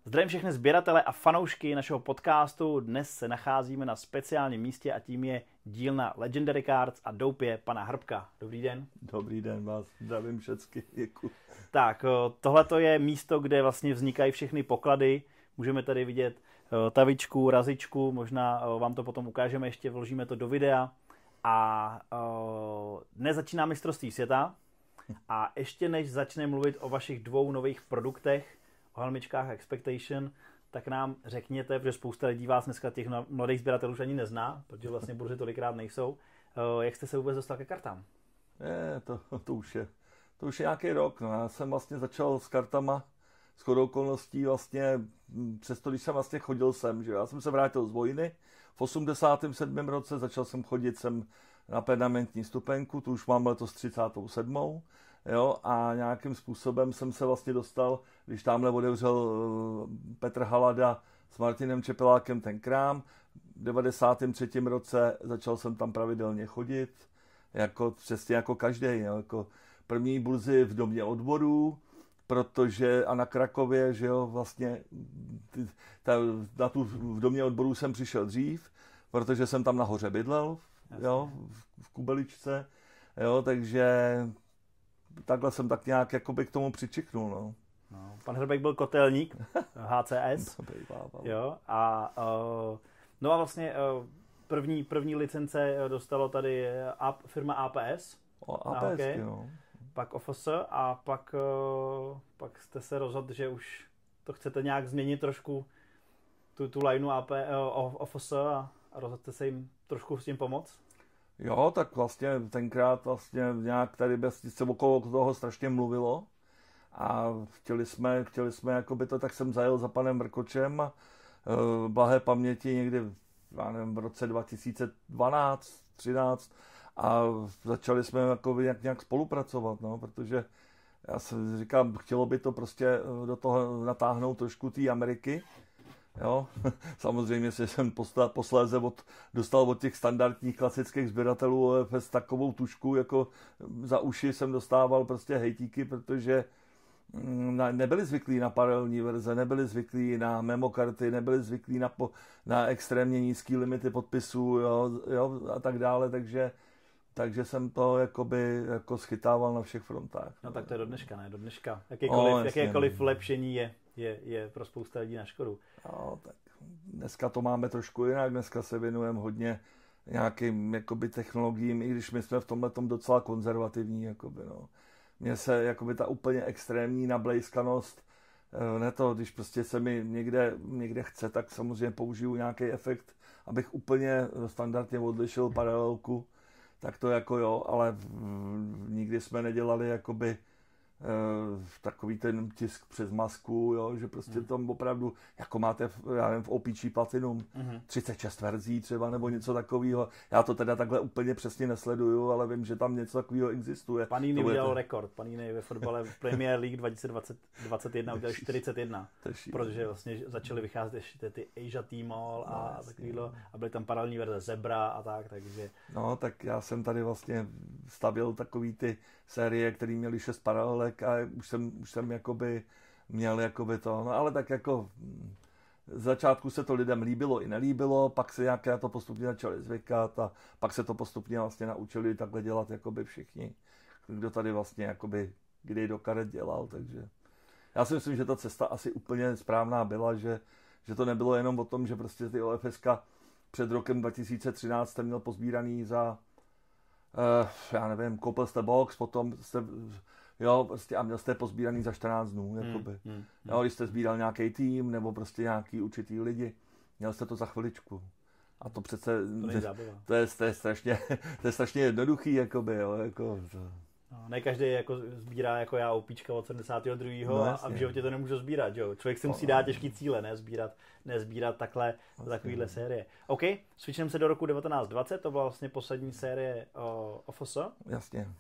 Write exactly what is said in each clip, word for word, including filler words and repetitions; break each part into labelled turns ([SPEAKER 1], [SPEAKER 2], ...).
[SPEAKER 1] Zdravím všechny sběratele a fanoušky našeho podcastu. Dnes se nacházíme na speciálním místě a tím je dílna Legendary Cards a doupě pana Hrbka. Dobrý den.
[SPEAKER 2] Dobrý den, vás zdravím všecky. Děkuji.
[SPEAKER 1] Tak, tohle je místo, kde vlastně vznikají všechny poklady. Můžeme tady vidět tavičku, razičku, možná vám to potom ukážeme, ještě vložíme to do videa. A dnes začíná mistrovství světa. A ještě než začne mluvit o vašich dvou nových produktech, o helmičkách Expectation, tak nám řekněte, protože spousta lidí vás dneska těch mladých sběratelů už ani nezná, protože vlastně burzy tolikrát nejsou. Jak jste se vůbec dostal ke kartám?
[SPEAKER 2] Je, to, to, už je, to už je nějaký rok. No. Já jsem vlastně začal s kartama shodou okolností vlastně, přesto když jsem vlastně chodil sem, že já jsem se vrátil z vojny, v osmdesátém sedmém roce začal jsem chodit sem na permanentní stupenku, tu už mám letos třicátou sedmou Jo, a nějakým způsobem jsem se vlastně dostal, když tamhle otevřel Petr Halada s Martinem Čepelákem ten krám, v devadesátém třetím roce začal jsem tam pravidelně chodit, jako, přesně jako každý, jako první burzy v domě odborů, protože a na Krakově, že jo, vlastně ta, na tu, v domě odborů jsem přišel dřív, protože jsem tam nahoře bydlel, jo, v, v Kubeličce, jo, takže takhle jsem tak nějak jakoby k tomu přičiknul, no.
[SPEAKER 1] No, pan Hrbek byl kotelník H C S, jo, a uh, no a vlastně uh, první, první licence dostalo tady uh, firma A P S,
[SPEAKER 2] o, A P S hokej, no.
[SPEAKER 1] Pak O F S a pak, uh, pak jste se rozhodl, že už to chcete nějak změnit trošku, tu, tu lineu A P, uh, O F S a, a rozhodl se jim trošku s tím pomoct?
[SPEAKER 2] Jo, tak vlastně tenkrát vlastně nějak tady se okolo toho strašně mluvilo a chtěli jsme, chtěli jsme jakoby to, tak jsem zajel za panem Vrkočem a e, blahé paměti někdy já nevím, v roce dva tisíce dvanáct třináct a začali jsme jakoby nějak, nějak spolupracovat, no, protože já si říkám, chtělo by to prostě do toho natáhnout trošku té Ameriky. Jo, samozřejmě si jsem posléze od, dostal od těch standardních klasických sběratelů s takovou tušku, jako za uši jsem dostával prostě hejtíky, protože nebyli zvyklí na paralelní verze, nebyli zvyklí na memokarty, nebyli zvyklí na, po, na extrémně nízký limity podpisů, jo, jo, a tak dále, takže Takže jsem to jakoby jako schytával na všech frontách.
[SPEAKER 1] No tak to je do dneška, ne? Do dneška. Jakékoliv,
[SPEAKER 2] o,
[SPEAKER 1] jakékoliv lepšení je, je, je pro spousta lidí na škodu.
[SPEAKER 2] No, tak dneska to máme trošku jinak. Dneska se věnujeme hodně nějakým jakoby technologiím, i když my jsme v tomhletom docela konzervativní. Jakoby, no. Mně se jakoby ta úplně extrémní nablejskanost, ne to, když prostě se mi někde, někde chce, tak samozřejmě použiju nějaký efekt, abych úplně standardně odlišil paralelku. Tak to jako jo, ale nikdy jsme nedělali jakoby e, takový ten tisk přes masku, jo, že prostě tam opravdu, jako máte, já nevím, v O P G Platinum, mm-hmm. třicet šest verzí třeba, nebo něco takového. Já to teda takhle úplně přesně nesleduju, ale vím, že tam něco takového existuje.
[SPEAKER 1] Panini udělal rekord, Panini ve fotbale v Premier League dva tisíce dvacet jedna udělal čtyřicet jedna, protože vlastně začaly vycházet ještě ty Asia Teamall a no, takovýhle, a byly tam paralelní verze Zebra a tak, takže...
[SPEAKER 2] No, tak já jsem tady vlastně stavěl takový ty série, které měly šest paralelek a už jsem, už jsem jakoby měl jakoby to, no ale tak jako z začátku se to lidem líbilo i nelíbilo, pak se nějaké na to postupně začali zvykat a pak se to postupně vlastně naučili takhle dělat jakoby všichni, kdo tady vlastně jakoby kdy do karet dělal, takže já si myslím, že ta cesta asi úplně správná byla, že, že to nebylo jenom o tom, že prostě ty O F S ka před rokem dva tisíce třináct jste měl pozbíraný za uh, já nevím, koupil jste box, potom jste jo, prostě a měl jste pozbíraný za čtrnáct dnů, jakoby. Hmm, hmm, jo, když jste sbíral nějaký tým, nebo prostě nějaký určitý lidi, měl jste to za chviličku. A to přece,
[SPEAKER 1] to,
[SPEAKER 2] to, je, to, je, strašně, to je strašně jednoduchý, jakoby, jo, jako... To...
[SPEAKER 1] No, ne každý jako sbírá jako já opíčka od sedmdesátého druhého No, a v životě to nemůžu sbírat, jo. Člověk si musí dát těžký cíle, ne sbírat, ne sbírat takhle vlastně. Takovýhle série. OK, switchneme se do roku devatenáct dvacet, to byla vlastně poslední série o, o F S.
[SPEAKER 2] Jasně.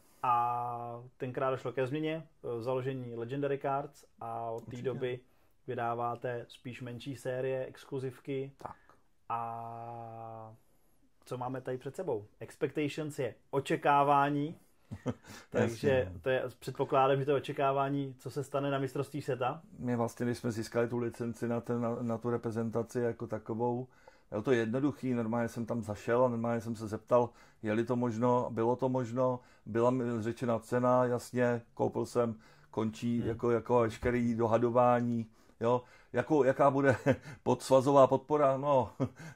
[SPEAKER 1] A tenkrát došlo ke změně, založení Legendary Cards a od té doby vydáváte spíš menší série, exkluzivky.
[SPEAKER 2] Tak.
[SPEAKER 1] A co máme tady před sebou? Expectations je očekávání. Takže to je, předpokládám, že to je očekávání, co se stane na mistrovství světa.
[SPEAKER 2] My vlastně, když jsme získali tu licenci na, ten, na, na tu reprezentaci jako takovou, bylo to jednoduchý, normálně jsem tam zašel a normálně jsem se zeptal, je-li to možno, bylo to možno, byla mi řečena cena, jasně, koupil jsem, končí hmm. jako, jako veškerý dohadování, jo, jako, jaká bude podsvazová podpora, no,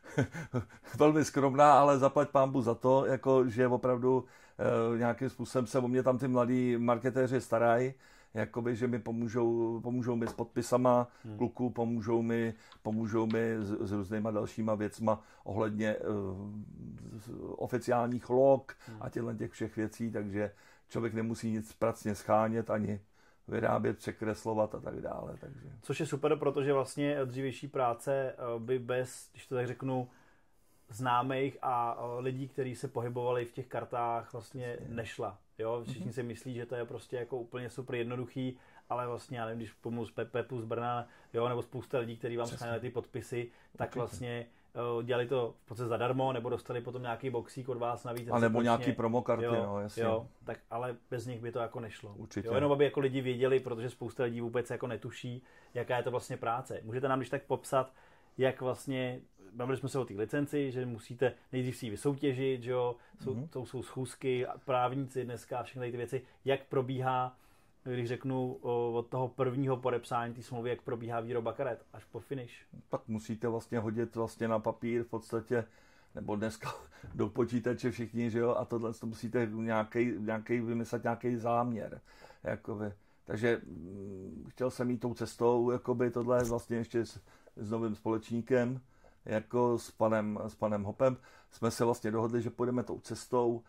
[SPEAKER 2] velmi skromná, ale zaplať pánbu za to, jako, že opravdu e, nějakým způsobem se o mě tam ty mladí marketéři starají, jakoby, že mi pomůžou, pomůžou mi s podpisama hmm. kluků, pomůžou mi, pomůžou mi s, s různýma dalšíma věcma ohledně uh, oficiálních log hmm. a těchto těch všech věcí, takže člověk nemusí nic pracně schánět ani vyrábět, překreslovat a tak dále. Takže.
[SPEAKER 1] Což je super, protože vlastně dřívější práce by bez, když to tak řeknu, známých a lidí, kteří se pohybovali v těch kartách, vlastně nešla. Jo? Všichni mm-hmm. si myslí, že to je prostě jako úplně super jednoduchý, ale vlastně, já nevím, když pomůžu z Pepu z Brna, jo, nebo spousta lidí, kteří vám scháněli ty podpisy, tak Určitě. vlastně uh, dělali to v podstatě zadarmo, nebo dostali potom nějaký boxík od vás navíc.
[SPEAKER 2] A nebo nějaký promokarty,
[SPEAKER 1] jo,
[SPEAKER 2] no, jasně.
[SPEAKER 1] Jo, tak ale bez nich by to jako nešlo.
[SPEAKER 2] Určitě.
[SPEAKER 1] Jo, jenom aby jako lidi věděli, protože spousta lidí vůbec jako netuší, jaká je to vlastně práce. Můžete nám když tak popsat, jak vlastně, bavili jsme se o té licenci, že musíte nejdřív si ji vysoutěžit, že jo, jsou, mm-hmm. to jsou schůzky, právníci dneska, všechny ty věci, jak probíhá, když řeknu od toho prvního podepsání té smlouvy, jak probíhá výroba karet až po finish.
[SPEAKER 2] Tak musíte vlastně hodit vlastně na papír v podstatě, nebo dneska do počítače všichni, že jo, a tohle to musíte nějaký, nějaký vymyslet nějaký záměr, jakoby. Takže chtěl jsem jít tou cestou, jakoby tohle vlastně ještě s, s novým společníkem, jako s panem, s panem Hopem, jsme se vlastně dohodli, že půjdeme tou cestou,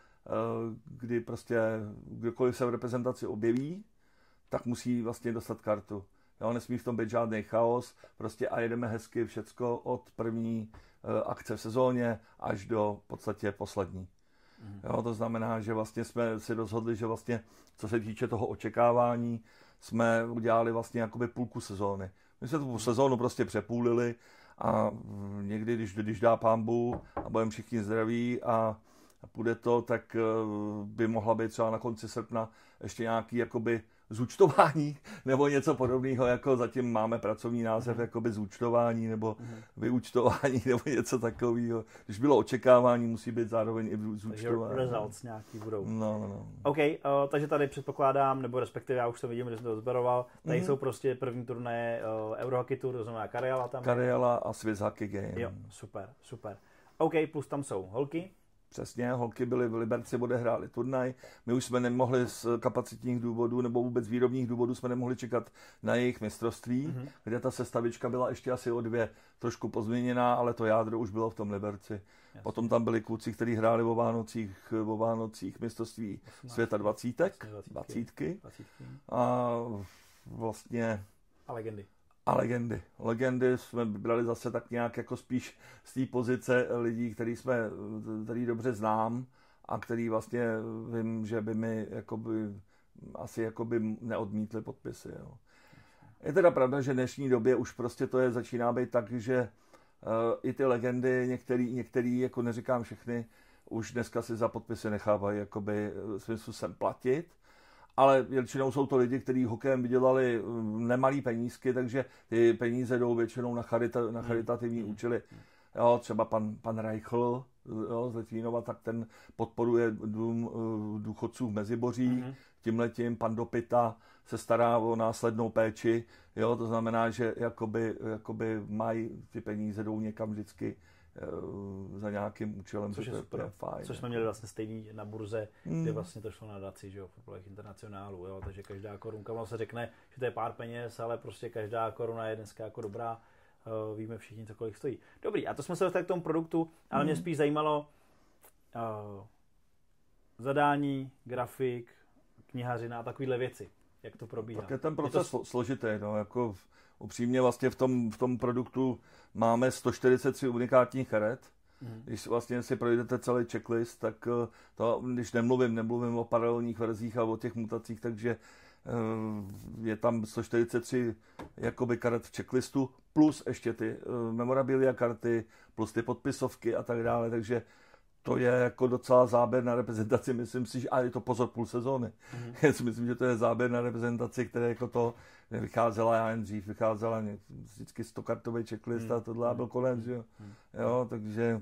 [SPEAKER 2] kdy prostě kdokoliv se v reprezentaci objeví, tak musí vlastně dostat kartu. Jo, nesmí v tom být žádný chaos, prostě a jedeme hezky všecko od první akce v sezóně až do v podstatě poslední. Jo, to znamená, že vlastně jsme si rozhodli, že vlastně, co se týče toho očekávání, jsme udělali vlastně jakoby půlku sezóny. My jsme tu sezónu prostě přepůlili a někdy, když, když dá pánbu a budeme všichni zdraví a půjde to, tak by mohla být třeba na konci srpna ještě nějaký jakoby zúčtování nebo něco podobného, jako zatím máme pracovní název jakoby zúčtování nebo vyúčtování nebo něco takového. Když bylo očekávání, musí být zároveň i zúčtování.
[SPEAKER 1] Takže results nějaký budou.
[SPEAKER 2] No, no.
[SPEAKER 1] OK, uh, takže tady předpokládám, nebo respektive já už to vidím, že jsem to zberoval, tady mm-hmm. jsou prostě první turné uh, Eurohockey Tour, to znamená Karjala tam.
[SPEAKER 2] Karjala a Swiss Hockey Game.
[SPEAKER 1] Jo, super, super. OK, plus tam jsou holky.
[SPEAKER 2] Přesně, holky byly v Liberci, odehráli turnaj. My už jsme nemohli z kapacitních důvodů nebo vůbec výrobních důvodů jsme nemohli čekat na jejich mistrovství, mm-hmm. kde ta sestavička byla ještě asi o dvě trošku pozměněná, ale to jádro už bylo v tom Liberci. Jasně. Potom tam byli kluci, kteří hráli o Vánocích, o Vánocích mistrovství světa dvacítek, dvacítky. A vlastně...
[SPEAKER 1] A legendy.
[SPEAKER 2] A legendy. Legendy jsme brali zase tak nějak jako spíš z té pozice lidí, který jsme, který dobře znám a který vlastně vím, že by mi jakoby, asi jakoby neodmítli podpisy. Jo. Je teda pravda, že v dnešní době už prostě to je, začíná být tak, že uh, i ty legendy, některý, některý, jako neříkám všechny, už dneska si za podpisy nechávají jakoby svým způsobem platit. Ale většinou jsou to lidi, kteří hokejem vydělali nemalý penízky, takže ty peníze jdou většinou na, charita, na charitativní účely. Jo, třeba pan, pan Reichl jo, z Litvínova, tak ten podporuje dům důchodců v Meziboří. Mm-hmm. Tímhletím pan Dopita se stará o následnou péči. Jo, to znamená, že jakoby, jakoby mají ty peníze, jdou někam vždycky za nějakým účelem,
[SPEAKER 1] což je super, je fajn. Což jsme měli vlastně stejný na burze, mm. kde vlastně to šlo na daci, že jo, v Populech Internacionálu, jo, takže každá korunka, ono se řekne, že to je pár peněz, ale prostě každá koruna je dneska jako dobrá, uh, víme všichni, co kolik stojí. Dobrý, a to jsme se dostali k tomu produktu, ale mm. mě spíš zajímalo uh, zadání, grafik, knihařina a takovýhle věci, jak to probíhá.
[SPEAKER 2] Tak je ten proces to... složitý, no, jako upřímně vlastně v tom, v tom produktu máme sto čtyřicet tři unikátních karet. Mm. Když vlastně si projdete celý checklist, tak to, když nemluvím, nemluvím o paralelních verzích a o těch mutacích, takže je tam sto čtyřicet tři jakoby karet v checklistu, plus ještě ty memorabilia karty, plus ty podpisovky a tak dále, takže to je jako docela záběr na reprezentaci, myslím si, že, a je to pozor půl sezóny. Mm-hmm. Já si myslím, že to je záběr na reprezentaci, které jako to vycházela, já jen dřív, vycházela vždycky stokartový checklist a tohle a byl konec, že jo. Jo, takže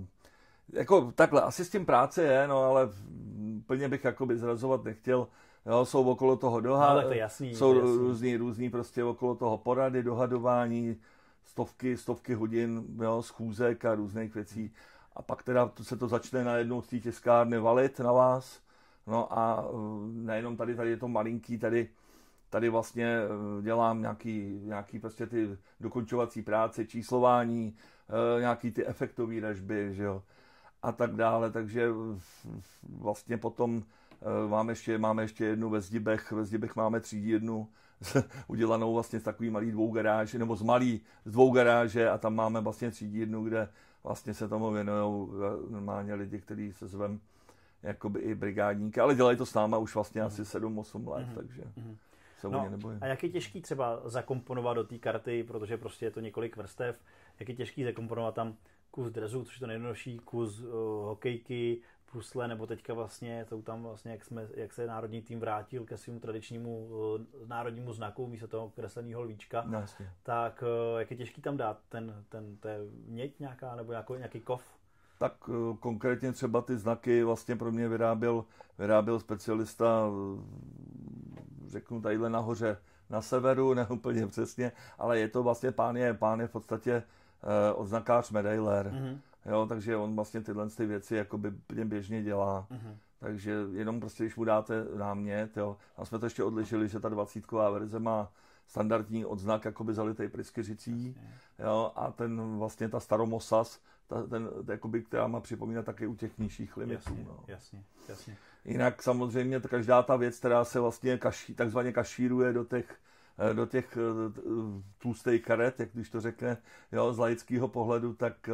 [SPEAKER 2] jako takhle, asi s tím práce je, no, ale plně bych jakoby zrazovat nechtěl. Jo, jsou okolo toho dohady,
[SPEAKER 1] no, to jasný,
[SPEAKER 2] jsou
[SPEAKER 1] to jasný.
[SPEAKER 2] různý, různý prostě okolo toho porady, dohadování, stovky, stovky hodin, jo, schůzek a různých věcí. A pak teda se to začne najednou z té tiskárny valit na vás. No a nejenom tady, tady je to malinký, tady, tady vlastně dělám nějaký, nějaký prostě ty dokončovací práce, číslování, nějaký ty efektový ražby, že jo, a tak dále. Takže vlastně potom máme ještě, máme ještě jednu ve Zdibech, ve Zdibech máme třídírnu udělanou vlastně z takový malý dvou garáže, nebo z malý z dvou garáže a tam máme vlastně třídírnu, kde vlastně se tomu věnují normálně lidi, kteří se zvem jakoby i brigádníky, ale dělají to s náma už vlastně mm. asi sedm osm let, mm. takže mm. se
[SPEAKER 1] no,
[SPEAKER 2] o ně nebojím.
[SPEAKER 1] A jak je těžký třeba zakomponovat do té karty, protože prostě je to několik vrstev, jak je těžký zakomponovat tam kus drezu, což je to nejjednodušší, kus uh, hokejky, pusle, nebo teďka vlastně jsou tam vlastně, jak, jsme, jak se národní tým vrátil ke svému tradičnímu uh, národnímu znaku, místo toho kresleného lvíčka,
[SPEAKER 2] no,
[SPEAKER 1] tak uh, jak je těžký tam dát ten, ten, ten něť nějaká, nebo nějaký, nějaký kov?
[SPEAKER 2] Tak uh, konkrétně třeba ty znaky vlastně pro mě vyráběl, vyráběl specialista, uh, řeknu tadyhle nahoře na severu, ne úplně přesně, ale je to vlastně pán je, pán je v podstatě uh, odznakář medailer. Mm-hmm. Jo, takže on vlastně tyhle ty věci jakoby běžně dělá. Mm-hmm. Takže jenom prostě, když mu dáte námět, jo. A jsme to ještě odlišili, že ta dvacítková verze má standardní odznak jakoby zalitej pryskyřicí, jo, a ten vlastně ta staromosas, ta, ten, jakoby, která má připomínat taky u těch nižších limitů.
[SPEAKER 1] Jasně,
[SPEAKER 2] no.
[SPEAKER 1] jasně, jasně.
[SPEAKER 2] Jinak samozřejmě každá ta věc, která se vlastně kaší, takzvaně kašíruje do těch do těch tlustých karet, jak když to řekne, jo, z laického pohledu, tak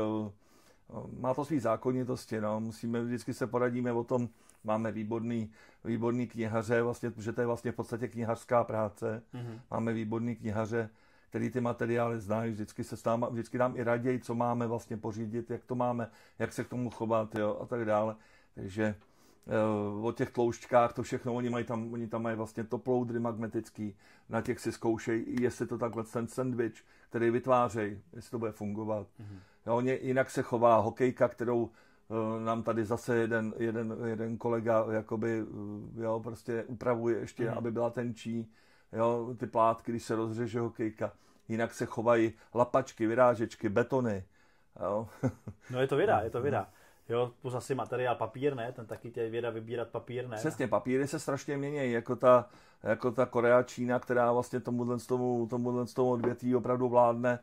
[SPEAKER 2] má to svý zákonitosti, no. Musíme, vždycky se poradíme o tom, máme výborný, výborný knihaře, vlastně, protože to je vlastně v podstatě knihařská práce. Mm-hmm. Máme výborný knihaře, který ty materiály znají, vždycky se s náma, vždycky nám i raději, co máme vlastně pořídit, jak to máme, jak se k tomu chovat, jo, a tak dále. Takže o těch tloušťkách, to všechno, oni, mají tam, oni tam mají vlastně toploudry magnetický, na těch si zkoušejí, jestli to takhle ten sandwich, který vytvářejí, jestli to bude fungovat. Mm-hmm. Jo, jinak se chová hokejka, kterou uh, nám tady zase jeden, jeden, jeden kolega jakoby, uh, jo, prostě upravuje ještě, mm-hmm. aby byla tenčí, jo, ty plátky, když se rozřeže hokejka. Jinak se chovají lapačky, vyrážečky, betony. Jo.
[SPEAKER 1] No je to věda, je to věda. Jo, plus asi materiál papír, ne? Ten taky tě věda vybírat papír, ne?
[SPEAKER 2] Přesně, papíry se strašně mění, jako ta, jako ta Korea, Čína, která vlastně tomuhle tomu, tomuhle tomu odvětví opravdu vládne.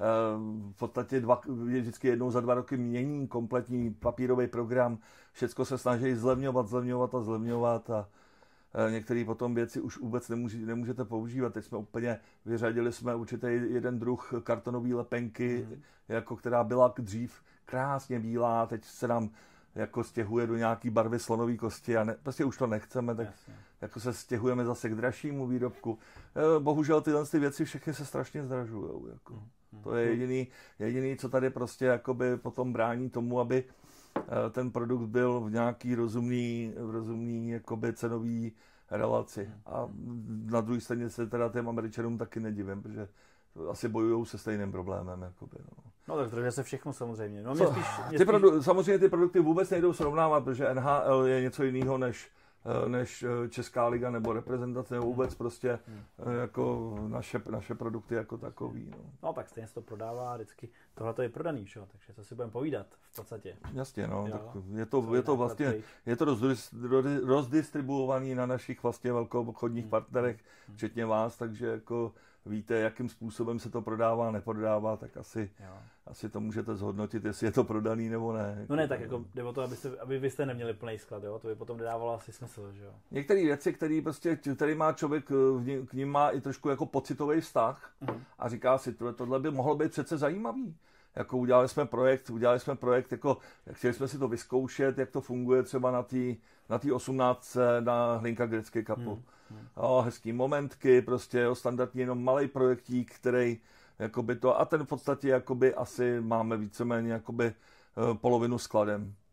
[SPEAKER 2] V podstatě dva, vždycky jednou za dva roky mění kompletní papírový program. Všecko se snaží zlevňovat, zlevňovat a zlevňovat a některé potom věci už vůbec nemůže, nemůžete používat. Teď jsme úplně vyřadili jsme určitý jeden druh kartonové lepenky, mm. jako která byla dřív krásně bílá, teď se nám jako stěhuje do nějaký barvy slonové kosti a ne, prostě už to nechceme, tak Jasně. jako se stěhujeme zase k dražšímu výrobku. Bohužel tyhle ty věci všechny se strašně zdražujou. Jako. Mm. To je jediný, jediný, co tady prostě jakoby potom brání tomu, aby ten produkt byl v nějaký rozumný, v rozumný jakoby cenový relaci. A na druhé straně se teda těm Američanům taky nedivím, protože asi bojujou se stejným problémem. Jakoby, no.
[SPEAKER 1] No tak zdražuje se všechno samozřejmě. No,
[SPEAKER 2] mě
[SPEAKER 1] spíš, mě
[SPEAKER 2] ty
[SPEAKER 1] spíš...
[SPEAKER 2] produ- samozřejmě ty produkty vůbec nejdou srovnávat, protože N H L je něco jiného než než Česká liga nebo reprezentace, nebo vůbec prostě hmm. jako naše, naše produkty jako takový. No.
[SPEAKER 1] no tak stejně se to prodává vždycky. Tohle to je prodaný, čo? Takže co si budeme povídat v podstatě.
[SPEAKER 2] Jasně, no. Tak je to, je to vlastně, je to rozdistribuovaný na našich vlastně velkoobchodních hmm. partnerech, hmm. včetně vás, takže jako víte, jakým způsobem se to prodává, neprodává, tak asi, asi to můžete zhodnotit, jestli je to prodaný nebo ne.
[SPEAKER 1] No ne, tak jako jde o to, abyste, aby vy jste neměli plný sklad, jo? To by potom nedávalo asi smysl, že jo?
[SPEAKER 2] Některé věci, který prostě, který má člověk, k ním má i trošku jako pocitový vztah uh-huh. a říká si, tohle by mohlo být přece zajímavý. Jako udělali jsme projekt, udělali jsme projekt, jako chtěli jsme si to vyzkoušet, jak to funguje třeba na té na té osmnáctce na Hlinka Gretzky Cupu. Hmm. Hmm. Jo, hezký momentky, prostě jo, standardně jenom malej projektík, který jakoby to, a ten v podstatě jakoby asi máme víceméně jakoby polovinu skladem.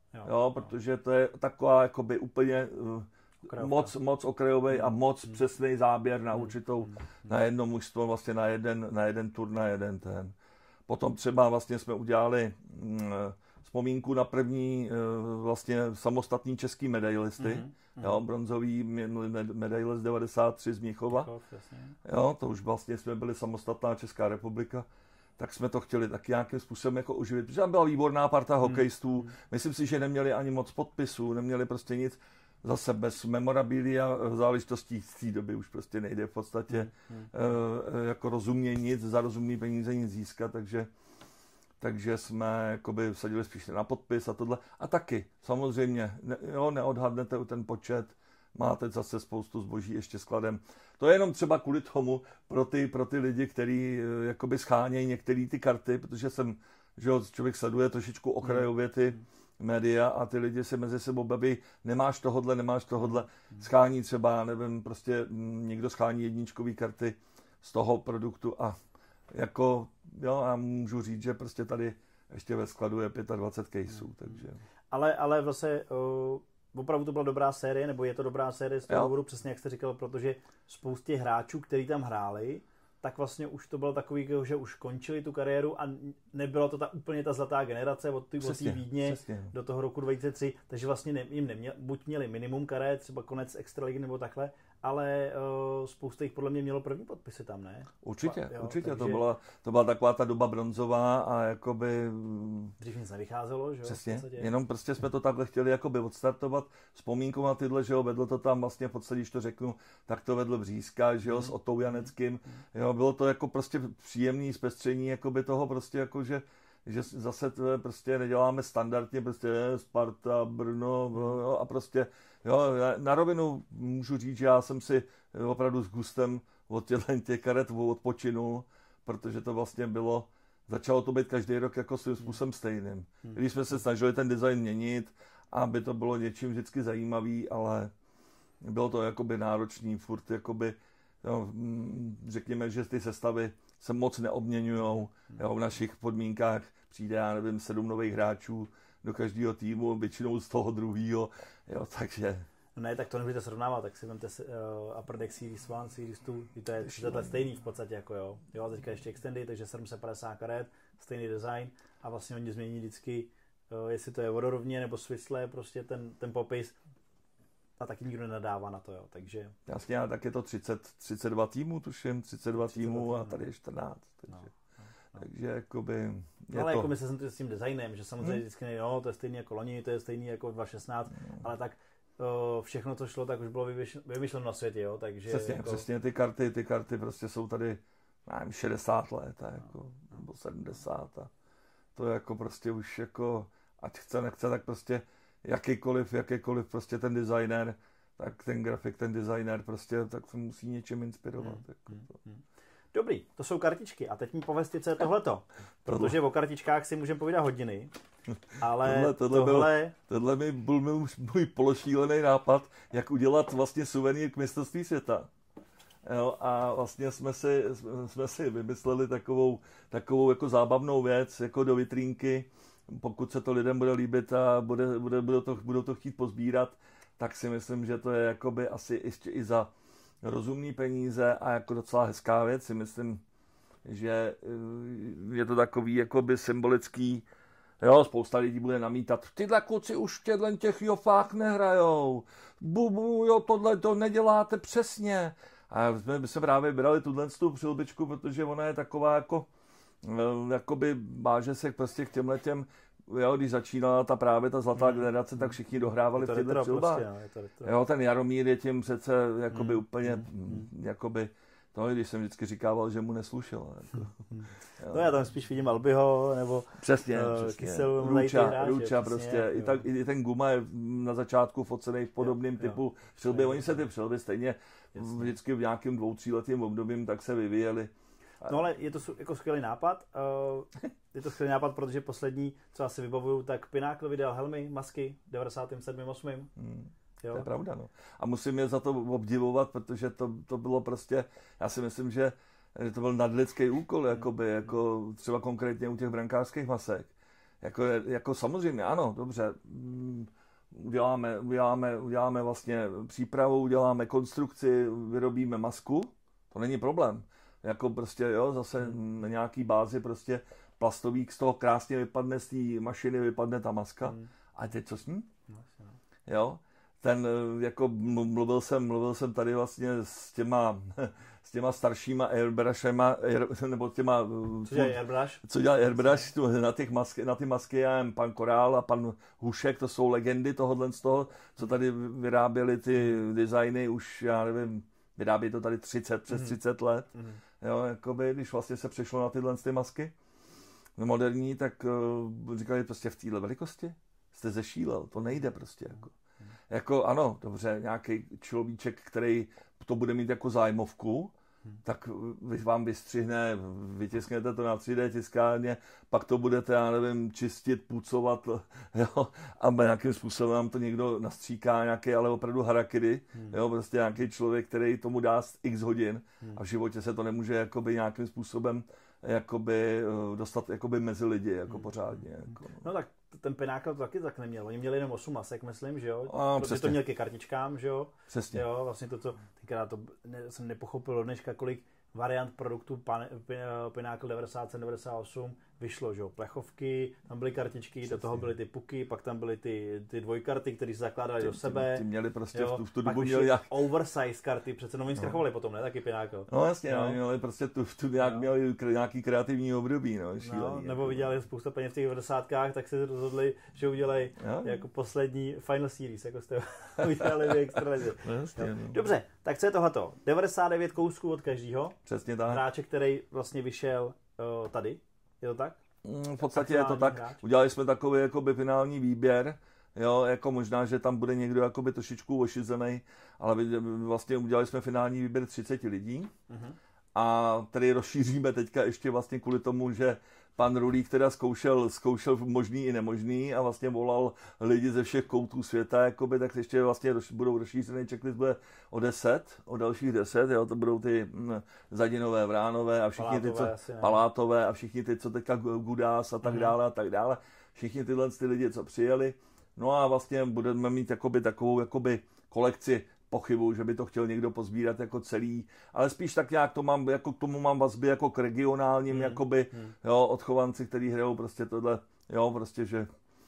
[SPEAKER 2] Jo, jo, protože to je taková jakoby úplně uh, moc, moc okrajový hmm. a moc hmm. přesný záběr na určitou, hmm. na jedno mužstvo, vlastně na jeden, na jeden turnaj, jeden ten. Potom třeba vlastně jsme udělali mm, vzpomínku na první uh, vlastně samostatný český medailisty, mm-hmm. jo, bronzový medailist devadesát tři z Mnichova. Jo, to už vlastně jsme byli samostatná Česká republika. Tak jsme to chtěli taky nějakým způsobem jako oživit, protože tam byla výborná parta hokejistů. Hmm. Myslím si, že neměli ani moc podpisů, neměli prostě nic. Zase bez memorabilia záležitostí z té doby už prostě nejde v podstatě hmm. e, jako rozumně nic, za rozumný peníze nic získat, takže, takže jsme jakoby vsadili spíš na podpis a tohle. A taky, samozřejmě, ne, jo, neodhadnete ten počet, máte zase spoustu zboží ještě skladem. To je jenom třeba kvůli tomu pro ty, pro ty lidi, kteří jakoby schánějí některé ty karty, protože jsem, že člověk sleduje trošičku okrajově ty média a ty lidi se mezi sebou baví, nemáš tohodle, nemáš tohodle, schání třeba, nevím, prostě někdo schání jedničkový karty z toho produktu a jako, jo, a můžu říct, že prostě tady ještě ve skladu je dvacet pět caseů, takže.
[SPEAKER 1] Ale, ale vlastně uh... opravdu to byla dobrá série, nebo je to dobrá série z toho důvodu, přesně jak jste říkal, protože spoustě hráčů, kteří tam hráli, tak vlastně už to bylo takový, že už končili tu kariéru a nebyla to ta úplně ta zlatá generace od té Vídně přesně. Do toho roku dva tisíce tři, takže vlastně ne, jim neměl, buď měli minimum kariér, třeba konec extraligy nebo takhle, ale uh, spousta jich podle mě mělo první podpisy tam, ne?
[SPEAKER 2] Určitě, jo, určitě,
[SPEAKER 1] takže...
[SPEAKER 2] to, byla, to byla taková ta doba bronzová a jakoby...
[SPEAKER 1] Dřív nic nevycházelo, že jo?
[SPEAKER 2] Přesně, jenom prostě jsme to takhle chtěli jakoby odstartovat vzpomínkou na tyhle, že jo, vedlo to tam vlastně v podstatě, když to řeknu, tak to vedl Břízka, že jo, mm. s Otou Janeckým, jo, bylo to jako prostě příjemný zpestření jakoby toho prostě jako, že že zase to prostě neděláme standardně, prostě Sparta, Brno, jo, a prostě, jo, na rovinu můžu říct, že já jsem si opravdu s gustem od těchto těch karet odpočinul, protože to vlastně bylo, začalo to být každý rok jako svým způsobem stejným. Když jsme se snažili ten design měnit, aby to bylo něčím vždycky zajímavý, ale bylo to jakoby náročný, furt jakoby, jo, řekněme, že ty sestavy se moc neobměňujou, jo, v našich podmínkách přijde, já nevím, sedm nových hráčů do každého týmu, většinou z toho druhého, jo, takže...
[SPEAKER 1] No ne, tak to nemůžete srovnávat, tak si vemte uh, Upper Deck Series one, Series two, to je třicet let stejný v podstatě, jako jo. Jo, a teďka ještě Extended, takže sedm set padesát karet, stejný design a vlastně oni změní vždycky, uh, jestli to je vodorovně nebo svislé, prostě ten, ten popis a taky nikdo nenadává na to, jo, takže...
[SPEAKER 2] Jasně, ale tak je to třicet, třicet dva týmů, tuším, třicet dva týmů a tady je čtrnáct, takže... No. No. Takže jakoby...
[SPEAKER 1] No, ale to... jako my se s tím designem, že samozřejmě hmm. vždycky jo, to je stejný jako loni, to je stejný jako dva tisíce šestnáct, hmm. ale tak o, všechno, co šlo, tak už bylo vymyšleno na světě, jo, takže...
[SPEAKER 2] Přesně,
[SPEAKER 1] jako...
[SPEAKER 2] přesně, ty karty, ty karty prostě jsou tady, nevím, šedesát let, a jako, no. nebo sedmdesát a to je jako prostě už jako, ať chce, nechce, tak prostě jakýkoliv, jakýkoliv prostě ten designer, tak ten grafik, ten designer prostě, tak se musí něčem inspirovat. Hmm. Jako to. Hmm.
[SPEAKER 1] Dobrý, to jsou kartičky. A teď mi povězte, co je tohleto. Protože o kartičkách si můžeme povídat hodiny. Ale tohle, tohle, tohle...
[SPEAKER 2] Byl, tohle mi byl můj, můj pološílený nápad, jak udělat vlastně suvenýr k mistrovství světa. Jo, a vlastně jsme si, jsme si vymysleli takovou, takovou jako zábavnou věc, jako do vitrínky. Pokud se to lidem bude líbit a bude, bude, budou, to, budou to chtít pozbírat, tak si myslím, že to je jakoby asi ještě i za rozumný peníze a jako docela hezká věc. Si myslím, že je to takový jakoby symbolický. Jo, spousta lidí bude namítat, tyhle kluci už v těchto těch jofách nehrajou. Bubu, jo, tohle to neděláte přesně. A my jsme právě brali tuhle tu přilbičku, protože ona je taková jako, jakoby báže se prostě k těmhletěm, jo, když začínala ta právě ta zlatá hmm. generace, tak všichni dohrávali v těchto přilbách. Prostě, no, jo, ten Jaromír je tím přece jakoby hmm. úplně, hmm. jakoby, to, když jsem vždycky říkával, že mu neslušel. Jako,
[SPEAKER 1] no já tam spíš vidím Albiho, nebo
[SPEAKER 2] přesně, uh, přesně.
[SPEAKER 1] Kysel,
[SPEAKER 2] Ruča,
[SPEAKER 1] hráče,
[SPEAKER 2] Ruča prostě, i, tak, i ten Guma je na začátku focený v podobném jo, typu přilby. Oni se ty přilby stejně jasně. vždycky v nějakém dvou, tříletým obdobím tak se vyvíjeli.
[SPEAKER 1] No ale je to jako skvělý nápad. Uh, je to skvělý nápad, protože poslední, co asi vybavuju, tak Pinákl vydal helmy, masky v devadesát sedm osm.
[SPEAKER 2] Hmm. Jo. To je pravda, no. A musím je za to obdivovat, protože to, to bylo prostě, já si myslím, že to byl nadlidský úkol, jakoby, jako třeba konkrétně u těch brankářských masek. Jako, jako samozřejmě, ano, dobře. Uděláme, uděláme, uděláme vlastně přípravu, uděláme konstrukci, vyrobíme masku, to není problém. Jako prostě, jo, zase hmm. na nějaký bázi prostě plastový, z toho krásně vypadne, z té mašiny vypadne ta maska. Hmm. A teď co s ní? Jo, ten, jako mluvil jsem, mluvil jsem tady vlastně s těma, s těma staršíma airbrushema, air, nebo těma...
[SPEAKER 1] Co dělá airbrush?
[SPEAKER 2] Co dělá airbrush, tu, na, těch masky, na ty masky, já jen pan Korál a pan Hušek, to jsou legendy tohohle z toho, co tady vyráběli ty designy, už já nevím, vyrábí to tady třicet, přes třicet let. Mm. Jo, jakoby, když vlastně se přešlo na tyhle ty masky moderní, tak uh, říkali prostě v téhle velikosti jste zešílel, to nejde prostě. Jako. Jako ano, dobře, nějaký človíček, který to bude mít jako zájmovku, hmm. tak vám vystřihne, vytisknete to na tři dé tiskárně, pak to budete, já nevím, čistit, pucovat, jo, a nějakým způsobem vám to někdo nastříká, nějaký, ale opravdu harakiri, hmm. jo, prostě nějaký člověk, který tomu dá x hodin hmm. a v životě se to nemůže jakoby nějakým způsobem jakoby dostat jakoby mezi lidi, jako hmm. pořádně. Jako.
[SPEAKER 1] No tak ten Pinnacle to taky tak neměl. Oni měli jenom osm masek, myslím, že jo?
[SPEAKER 2] A,
[SPEAKER 1] protože to měl ke kartičkám, že jo?
[SPEAKER 2] Přesně.
[SPEAKER 1] Jo, vlastně to, co tenkrát to ne, jsem nepochopil do dneška, kolik variant produktů pan, pin, Pinnacle devadesát sedm devadesát osm vyšlo, že jo? Plechovky, tam byly kartičky, přesně. Do toho byly ty puky, pak tam byly ty, ty dvojkarty, které se zakládaly do sebe.
[SPEAKER 2] Ty, ty měli prostě
[SPEAKER 1] jo?
[SPEAKER 2] v tu, v tu
[SPEAKER 1] dobu
[SPEAKER 2] měli jak...
[SPEAKER 1] oversize karty, přece novin zkrachovali no. potom, ne? Taky Pinnacle.
[SPEAKER 2] No jasně, no. měli prostě tu, tu nějak no. měli nějaký kreativní období, no. Šílený,
[SPEAKER 1] no nebo
[SPEAKER 2] jako.
[SPEAKER 1] vydělali spousta peněz v těch devadesátkách, tak se rozhodli, že udělají
[SPEAKER 2] jo.
[SPEAKER 1] jako poslední Final Series, jako jste udělali vy extralize.
[SPEAKER 2] No, jasně, no.
[SPEAKER 1] Dobře, tak co je tohleto? devadesát devět kousků od každého.
[SPEAKER 2] Přesně tak.
[SPEAKER 1] Hráče, který vlastně vyšel uh, tady, je to tak?
[SPEAKER 2] V podstatě je to tak. Hráč. Udělali jsme takový jakoby finální výběr, jo, jako možná, že tam bude někdo jakoby trošičku ošizený, ale vlastně udělali jsme finální výběr třicet lidí uh-huh. a tady rozšíříme teďka ještě vlastně kvůli tomu, že pan Rulík teda zkoušel, zkoušel možný i nemožný a vlastně volal lidi ze všech koutů světa, jakoby, tak ještě vlastně budou rozšířený checklist bude o deset, o dalších deset, jo, to budou ty hm, Zadinové, Vránové a všichni ty, co, Palátové a všichni ty, co teďka Gudás a tak mm. dále a tak dále, všichni tyhle ty lidi, co přijeli, no a vlastně budeme mít jakoby takovou jakoby kolekci pochybu, že by to chtěl někdo pozbírat jako celý, ale spíš tak nějak to mám, jako k tomu mám vazby jako k regionálním, hmm. jakoby, hmm. jo, odchovanci, kteří hrajou prostě tohle, jo, prostě, že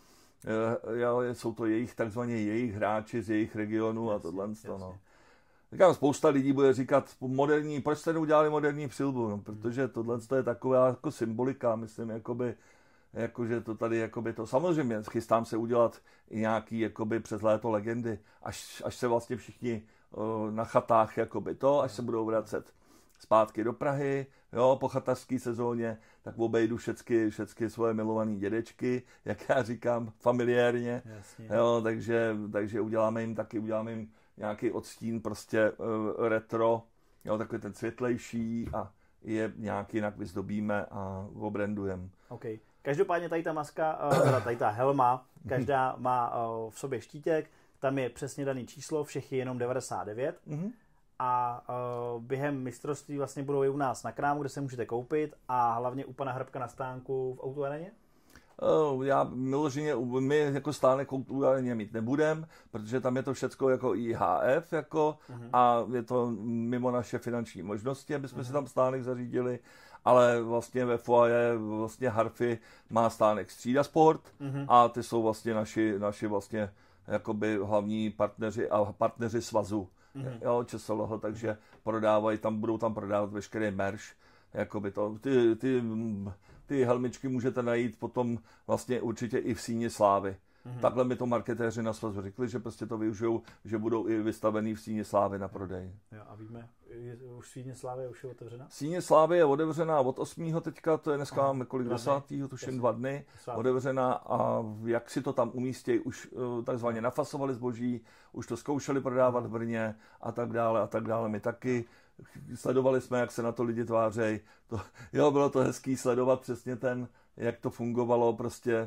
[SPEAKER 2] jo, jsou to jejich, takzvaně jejich hráči z jejich regionu a tohle, no. Říkám, spousta lidí bude říkat, moderní, proč jste neudělali moderní přilbu, no, protože tohle je taková jako symbolika, myslím, jakoby, jakože to tady, jakoby to, samozřejmě chystám se udělat i nějaký, jakoby přes léto legendy, až, až se vlastně všichni uh, na chatách, jakoby to, až se budou vracet zpátky do Prahy, jo, po chatařské sezóně, tak obejdu všecky, všecky svoje milované dědečky, jak já říkám, familiárně, jasně. Jo, takže, takže uděláme jim taky, uděláme jim nějaký odstín prostě uh, retro, jo, takový ten světlejší a je nějak jinak vyzdobíme a obrandujeme.
[SPEAKER 1] Okay. Každopádně tady ta maska, teda tady ta helma, každá má v sobě štítek, tam je přesně daný číslo, všech je jenom devadesát devět mm-hmm. a během mistrovství vlastně budou i u nás na krámu, kde se můžete koupit a hlavně u pana Hrbka na stánku v autoareně?
[SPEAKER 2] Já miloženě, my jako stále kulturálně mít nebudem, protože tam je to všecko jako I H F jako, uh-huh. a je to mimo naše finanční možnosti, aby jsme uh-huh. si tam stánek zařídili, ale vlastně ve foaje vlastně Harfy má stánek Střída Sport uh-huh. a ty jsou vlastně naši, naši vlastně jakoby hlavní partneři a partneři svazu, uh-huh. jo, ČSLH, takže prodávají, tam budou tam prodávat veškerý merch, jakoby to, ty, ty Ty helmičky můžete najít potom vlastně určitě i v Síni slávy. Mm-hmm. Takhle mi to marketéři na svazu řekli, že prostě to využijou, že budou i vystavený v Síni slávy na prodej.
[SPEAKER 1] Jo, a víme, je, už Síně slávy je už je otevřena?
[SPEAKER 2] Síně slávy je otevřená od osmého teďka, to je dneska máme kolik desátého, tuším dva dny, otevřená a jak si to tam umístějí, už takzvaně nafasovali zboží, už to zkoušeli prodávat v Brně a tak dále a tak dále. My taky sledovali jsme, jak se na to lidi tvářejí. To, jo, bylo to hezký sledovat přesně ten, jak to fungovalo prostě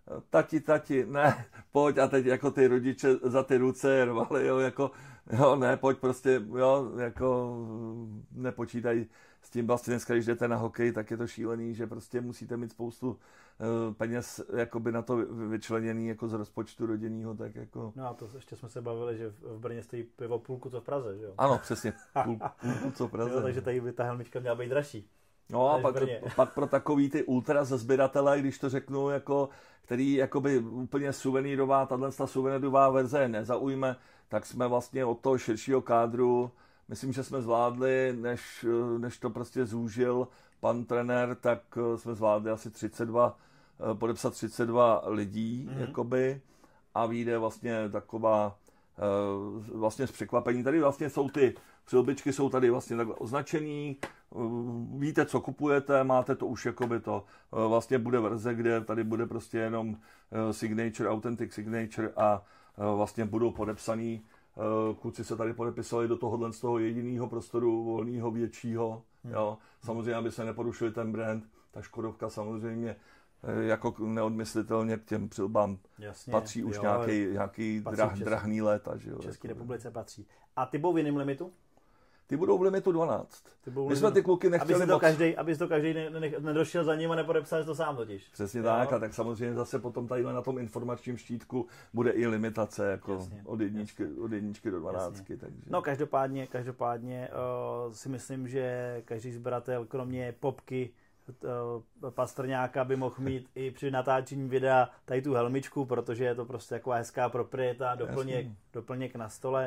[SPEAKER 2] tati, tati, ne, pojď a teď jako ty rodiče za ty ruce rvali, jo, jako, jo, ne, pojď prostě, jo, jako nepočítaj s tím vlastně dneska, když jdete na hokej, tak je to šílený, že prostě musíte mít spoustu uh, peněz jakoby na to vyčleněný jako z rozpočtu rodinného, tak jako...
[SPEAKER 1] No a to ještě jsme se bavili, že v Brně stojí pivo půlku, co v Praze, že jo?
[SPEAKER 2] Ano, přesně, půl, půlku, co v Praze.
[SPEAKER 1] Jo, takže tady by ta helmička měla být dražší.
[SPEAKER 2] No a pak, pak pro takový ty ultra sběratele, když to řeknu, jako, který jakoby úplně suvenýrová, tato suvenýrová verze nezaujme, tak jsme vlastně od toho širšího kádru, myslím, že jsme zvládli, než, než to prostě zúžil pan trenér, tak jsme zvládli asi třicet dva, podepsat třicet dva lidí, mm-hmm. jakoby, a vyjde vlastně taková, vlastně z překvapení. Tady vlastně jsou ty přilbičky, jsou tady vlastně takhle označený, víte, co kupujete, máte to už jakoby to, vlastně bude verze, kde tady bude prostě jenom signature, authentic signature a vlastně budou podepsaný. Kluci se tady podepisali do tohohle z toho jediného prostoru, volného, většího, hmm. jo. Samozřejmě, aby se neporušili ten brand, ta Škodovka samozřejmě jako neodmyslitelně k těm přilbám Jasně, patří už jo, nějaký, nějaký drah, drahný léta. Že jo,
[SPEAKER 1] České republice patří. A ty budou v jiném limitu?
[SPEAKER 2] Ty budou v limitu dvanáct. My jsme ty kluky nechtěli
[SPEAKER 1] aby to moc... Každej, abys to každý ne, ne, nedošel za ním a nepodepsal to sám totiž.
[SPEAKER 2] Přesně jo? tak, a tak samozřejmě zase potom tady na tom informačním štítku bude i limitace jako jasně, od, jedničky, jasně. od jedničky do dvanáctky. Takže...
[SPEAKER 1] No každopádně, každopádně uh, si myslím, že každý sběratel, kromě Popky, uh, Pastrňáka by mohl mít i při natáčení videa tady tu helmičku, protože je to prostě taková hezká proprieta, doplněk, doplněk na stole.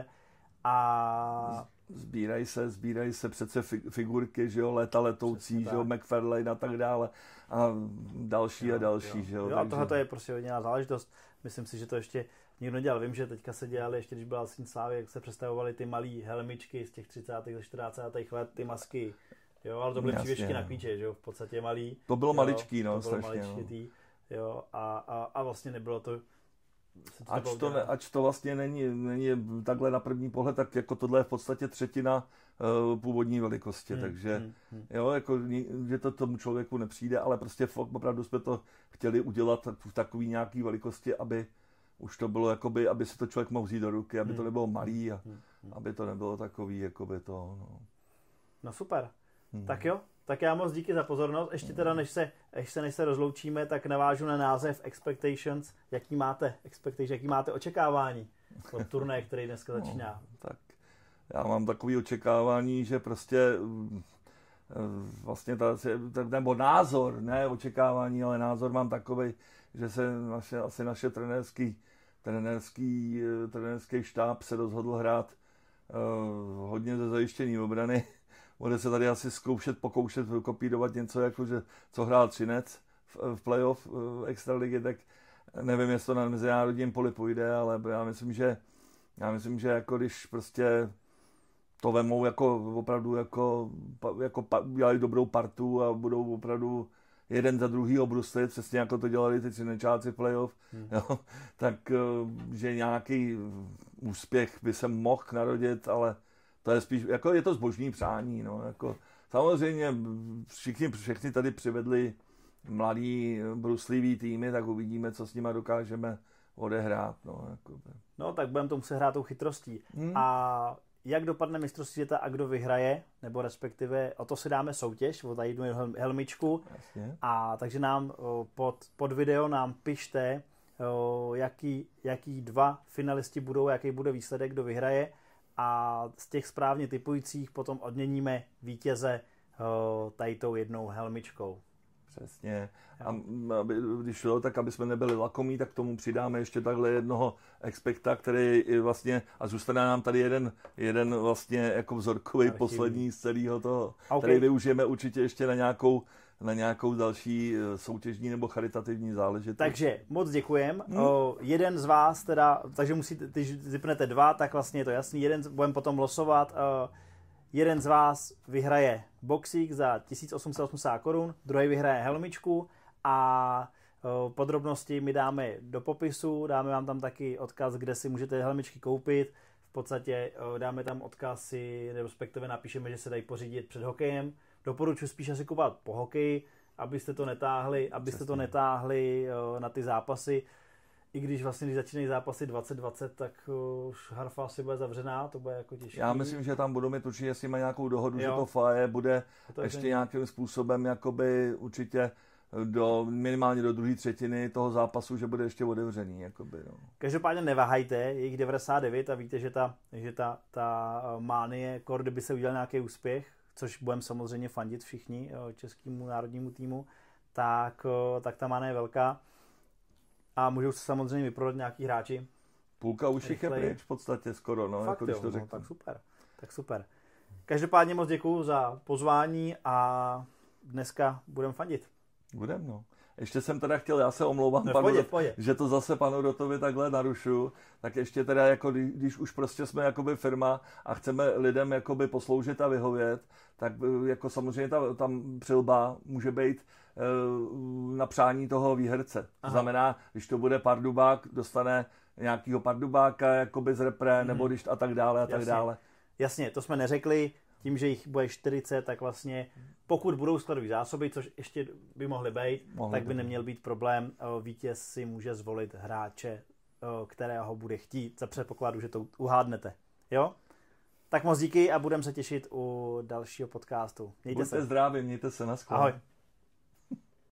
[SPEAKER 1] A
[SPEAKER 2] Sbírají se, sbírají se přece figurky, že jo, léta letoucí, že jo, McFarlane a tak dále a další jo, a další,
[SPEAKER 1] jo.
[SPEAKER 2] že jo.
[SPEAKER 1] jo takže... A tohle je prostě hodně záležitost. Myslím si, že to ještě nikdo nedělal. Vím, že teďka se dělali, ještě když byla Síň slávy, jak se představovaly ty malé helmičky z těch třicátých a čtyřicátých let, ty masky. Jo, ale to byly přívěšky na klíče, že jo, v podstatě malý.
[SPEAKER 2] To bylo
[SPEAKER 1] jo,
[SPEAKER 2] maličký, no,
[SPEAKER 1] to bylo
[SPEAKER 2] strašně.
[SPEAKER 1] maličký, no. Jo, a, a, a vlastně nebylo to...
[SPEAKER 2] Ač to, ne, ač to vlastně není, není takhle na první pohled, tak jako tohle je v podstatě třetina uh, původní velikosti, hmm, takže hmm, hmm. jo, jako, že to tomu člověku nepřijde, ale prostě opravdu jsme to chtěli udělat v takový nějaký velikosti, aby už to bylo jakoby, aby si to člověk mohl vzít do ruky, aby hmm. to nebylo malý a hmm, hmm. aby to nebylo takový, jakoby to, no.
[SPEAKER 1] No super, hmm. tak jo. Tak já moc díky za pozornost. Ještě teda, než se, než se, než se rozloučíme, tak navážu na název Expectations. Jaký máte expectations, jaký máte očekávání od turnaje, který dneska začíná?
[SPEAKER 2] No, tak já mám takové očekávání, že prostě vlastně ta, nebo názor, ne očekávání, ale názor mám takovej, že se naše, asi naše trenérský, trenérský, trenérský štáb se rozhodl hrát uh, hodně ze zajištění obrany. Bude se tady asi zkoušet, pokoušet kopírovat něco, jako že, co hrál Třinec v, v playoff v extraligy, tak nevím, jestli to na mezinárodním poli půjde, ale já myslím, že já myslím, že jako když prostě to vemou jako opravdu jako, jako dělají dobrou partu a budou opravdu jeden za druhýho bruslit, přesně jako to dělali ty Třinečáci v playoff, hmm. jo, tak že nějaký úspěch by se mohl narodit, ale to je spíš, jako je to zbožný přání, no, jako samozřejmě všichni, všichni tady přivedli mladý bruslivý týmy, tak uvidíme, co s nima dokážeme odehrát, no, jako.
[SPEAKER 1] No, tak budeme to muset hrát tou chytrostí. Hmm. A jak dopadne mistrovství světa a kdo vyhraje, nebo respektive o to si dáme soutěž, o tady jednu helmičku.
[SPEAKER 2] Jasně.
[SPEAKER 1] A takže nám pod, pod video nám pište, jaký, jaký dva finalisti budou, jaký bude výsledek, kdo vyhraje. A z těch správně typujících potom odměníme vítěze tady tou jednou helmičkou.
[SPEAKER 2] Přesně. A aby, když šlo, tak aby jsme nebyli lakomí, tak k tomu přidáme ještě takhle jednoho experta, který je vlastně, a zůstane nám tady jeden, jeden vlastně jako vzorkový poslední z celého toho, okay. který využijeme určitě ještě na nějakou na nějakou další soutěžní nebo charitativní záležitost.
[SPEAKER 1] Takže moc děkujem. Hmm. O, jeden z vás teda, takže musíte, když zipnete dva, tak vlastně je to jasný. Jeden budeme potom losovat. O, jeden z vás vyhraje boxík za tisíc osm set osmdesát korun, druhý vyhraje helmičku a o, podrobnosti mi dáme do popisu, dáme vám tam taky odkaz, kde si můžete helmičky koupit. V podstatě o, dáme tam odkazy, respektive napíšeme, že se dají pořídit před hokejem. Doporučuji spíš asi kupovat po hokeji, abyste to netáhli, abyste
[SPEAKER 2] Přesně.
[SPEAKER 1] to netáhli na ty zápasy. I když vlastně, když začínají zápasy dvacet dvacet, tak už Harfa asi bude zavřená, to bude jako těžké.
[SPEAKER 2] Já myslím, že tam budou mít určitě, jestli mají nějakou dohodu, jo. že to F A E bude
[SPEAKER 1] to
[SPEAKER 2] ještě
[SPEAKER 1] ten...
[SPEAKER 2] nějakým způsobem jakoby určitě do, minimálně do druhé třetiny toho zápasu, že bude ještě otevřený. Jakoby, no.
[SPEAKER 1] Každopádně neváhejte, je jich devadesát devět a víte, že ta, že ta, ta mánie, kor, kdyby se udělal nějaký úspěch, což budeme samozřejmě fandit všichni českému národnímu týmu, tak, tak ta mánie je velká. A můžou se samozřejmě vyprodat nějaký hráči.
[SPEAKER 2] Půlka už jich je pryč v podstatě skoro, no,
[SPEAKER 1] Fakt
[SPEAKER 2] jako když to
[SPEAKER 1] jo,
[SPEAKER 2] řeknu.
[SPEAKER 1] no, tak super, tak super. Každopádně moc děkuju za pozvání a dneska budeme fandit.
[SPEAKER 2] Budem, no. Ještě jsem teda chtěl, já se omlouvám,
[SPEAKER 1] no,
[SPEAKER 2] panu,
[SPEAKER 1] pojde, pojde.
[SPEAKER 2] že to zase panu Rotovi takhle narušu, tak ještě teda, jako, když už prostě jsme jakoby firma a chceme lidem jakoby posloužit a vyhovět, tak jako samozřejmě ta, tam přilba může být na přání toho výherce. To znamená, když to bude Pardubák, dostane nějakýho Pardubáka jakoby z repre, hmm. nebo když a tak dále a tak
[SPEAKER 1] Jasně.
[SPEAKER 2] dále.
[SPEAKER 1] Jasně, to jsme neřekli, tím, že jich bude čtyřicet, tak vlastně pokud budou skladové zásoby, což ještě by mohly být, mohli tak by být. Neměl být problém. Vítěz si může zvolit hráče, kterého bude chtít, za předpokladu, že to uhádnete. Jo? Tak moc díky a budeme se těšit u dalšího podcastu. Mějte
[SPEAKER 2] Buďte
[SPEAKER 1] se.
[SPEAKER 2] zdraví, mějte se, na shledanou.
[SPEAKER 1] Ahoj.